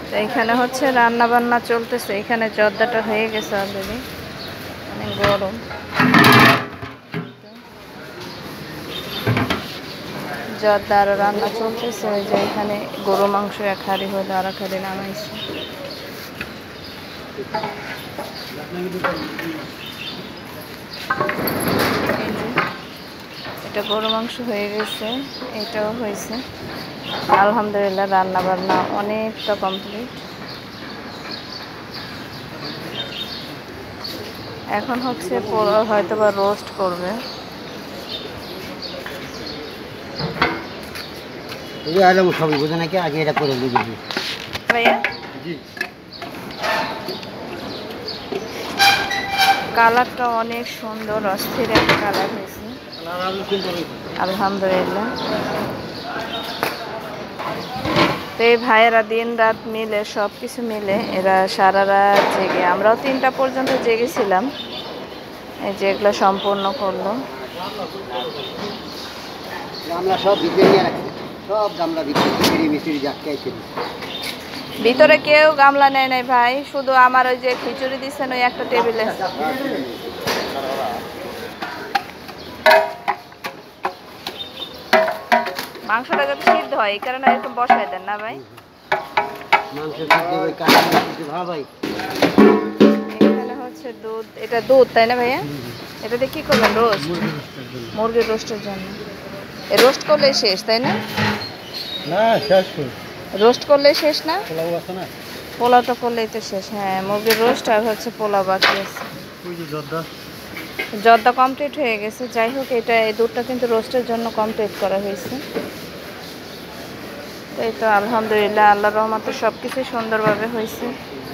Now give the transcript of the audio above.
তো এখানে হচ্ছে রান্না বান্না চলতেছে। এখানে জর্দাটা হয়ে গেছে অলরেডি, অনেক গরম। জর্দা আরো রান্না চলতেছে। ওই যে এখানে গরু মাংস এক হাঁড়ি হলে আর এক হাঁড়ি নামাইছে। এটা গরু মাংস হয়ে গেছে, এটাও হয়েছে। আলহামদুলিল্লাহ রান্না বান্না অনেকটা কমপ্লিট। এখন হচ্ছে হয়তো বা রোস্ট করবে। সবই বোঝে নাকি আগে এটা করে বুঝেছি ভাইয়া কালারটা অনেক সুন্দর, অস্থির একটা কালার হয়েছে আলহামদুলিল্লাহ। তো এই ভাইয়েরা দিন রাত মিলে সব কিছু মিলে এরা সারা রাত জেগে, আমরাও 3টা পর্যন্ত জেগেছিলাম, এই যে এগুলো সম্পূর্ণ করলো। গামলা সব ভিতরে নিয়ে রাখছি, সব গামলা ভিতরে মিস্ত্রি যাচ্ছে। ভিতরে কেউ গামলা নেয় নাই ভাই, শুধু আমার ওই যে খিচুড়ি দিচ্ছেন ওই একটা টেবিলে। মাংসটা যাতে সিদ্ধ হয় এই কারণে এরকম বসাই দেন না ভাই? এখানে হচ্ছে দুধ, এটা দুধ তাই না ভাইয়া? এটাতে কি করবেন? রোস্ট, মুরগির রোস্টের জন্য। রোস্ট করলেই শেষ তাই না? না শেষ, রোস্ট করলেই শেষ না? পোলাও আছে না, পোলাওটা করলেই তো শেষ। হ্যাঁ, মুরগির রোস্ট আর হচ্ছে পোলাও বাকি আছে। জর্দা কমপ্লিট হয়ে গেছে। যাই হোক, এটা এই দুধটা কিন্তু রোস্টের জন্য কমপ্লিট করা হয়েছে। তো এই তো আলহামদুলিল্লাহ আল্লাহর রহমতে সব কিছুই সুন্দরভাবে হয়েছে।